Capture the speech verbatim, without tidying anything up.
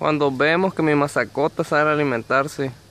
Cuando vemos que mi mascota sale a alimentarse,